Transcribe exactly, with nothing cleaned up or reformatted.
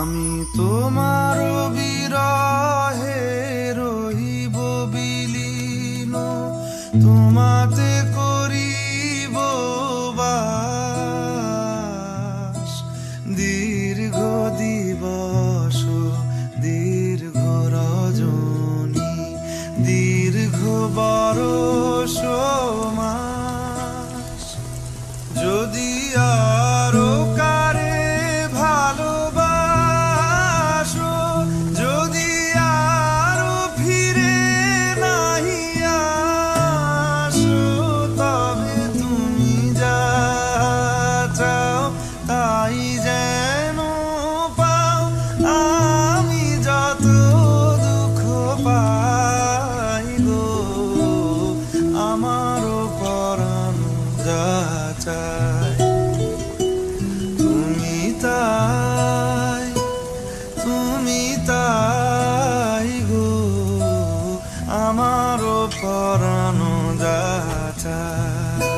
আমি তোমার বিরহে রহিব বিলীন, তোমাতে করিব বাস। দীর্ঘ দিবস দীর্ঘ রজনী, দীর্ঘ বরষ মাস। যদি আরো কারে ভালোবাসো, যদি আরো ফিরে নাহি আসো, তবে তুমি যা চাও তাই যেন পাও। আমি যত দুঃখ পাই গো, আমারও পরাণ যা চায় তুমি তাই, তুমি তাই গো, আমারও পরাণ যা চায়।